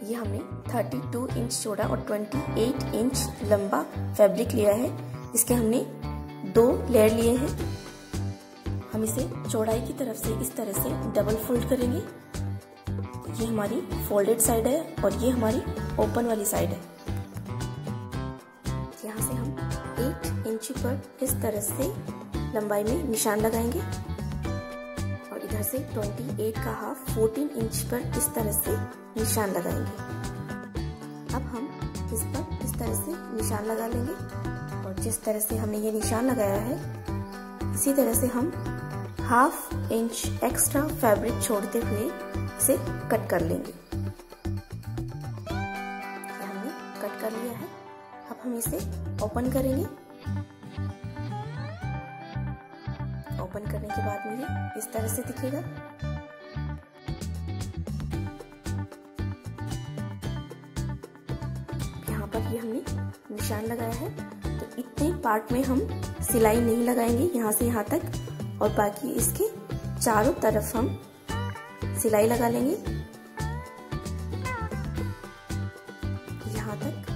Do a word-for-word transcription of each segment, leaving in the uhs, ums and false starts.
ये हमने बत्तीस इंच चौड़ा और अट्ठाईस इंच लंबा फैब्रिक लिया है। इसके हमने दो लेयर लिए हैं। हम इसे चौड़ाई की तरफ से इस तरह से डबल फोल्ड करेंगे। ये हमारी फोल्डेड साइड है और ये हमारी ओपन वाली साइड है। यहाँ से हम आठ इंच पर इस तरह से लंबाई में निशान लगाएंगे और इधर से अट्ठाईस का हाफ चौदह इंच पर इस तरह से निशान लगाएंगे। अब हम इस पर इस तरह से निशान लगा लेंगे और जिस तरह से हमने ये निशान लगाया है इसी तरह से हम हाफ इंच एक्स्ट्रा फैब्रिक छोड़ते हुए इसे कट कर लेंगे। हमने कट कर लिया है। अब हम इसे ओपन करेंगे। ओपन करने के बाद में ये इस तरह से दिखेगा। यहाँ पर ये हमने निशान लगाया है तो इतने पार्ट में हम सिलाई नहीं लगाएंगे, यहाँ से यहाँ तक, और बाकी इसके चारों तरफ हम सिलाई लगा लेंगे यहाँ तक।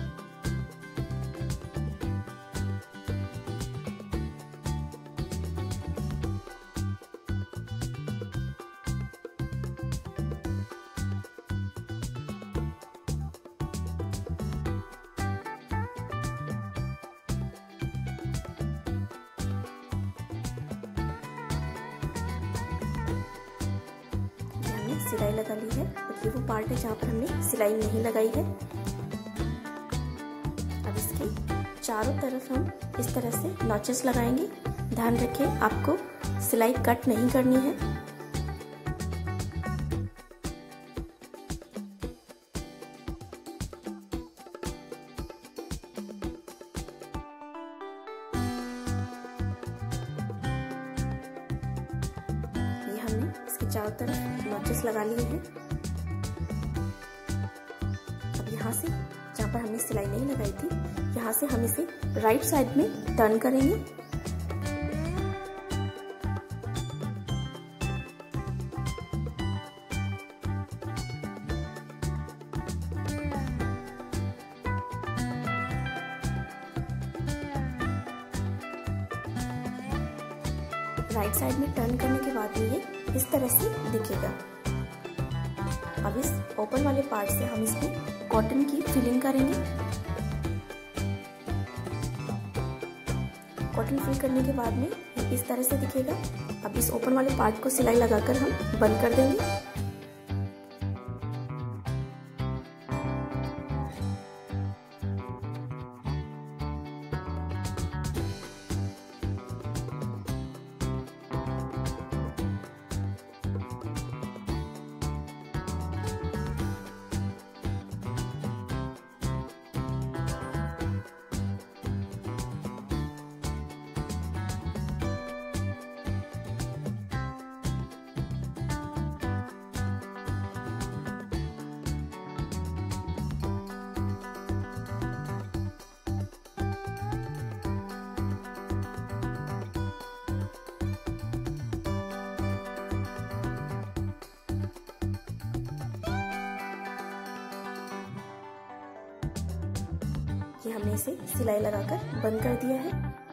सिलाई लगा ली है और ये वो पार्ट है जहाँ पर हमने सिलाई नहीं लगाई है। अब इसके चारों तरफ हम इस तरह से नॉचेस लगाएंगे। ध्यान रखें आपको सिलाई कट नहीं करनी है। ये हमने इसके चारों तरफ नॉचेस लगा लिए हैं। अब यहाँ से जहाँ पर हमने सिलाई नहीं लगाई थी यहाँ से हम इसे राइट साइड में टर्न करेंगे। राइट साइड में टर्न करने के बाद में ये इस तरह से दिखेगा। अब इस ओपन वाले पार्ट से हम इसमें कॉटन की फिलिंग करेंगे। कॉटन फिल करने के बाद में ये इस तरह से दिखेगा। अब इस ओपन वाले पार्ट को सिलाई लगाकर हम बंद कर देंगे। ये हमने इसे सिलाई लगाकर बंद कर दिया है।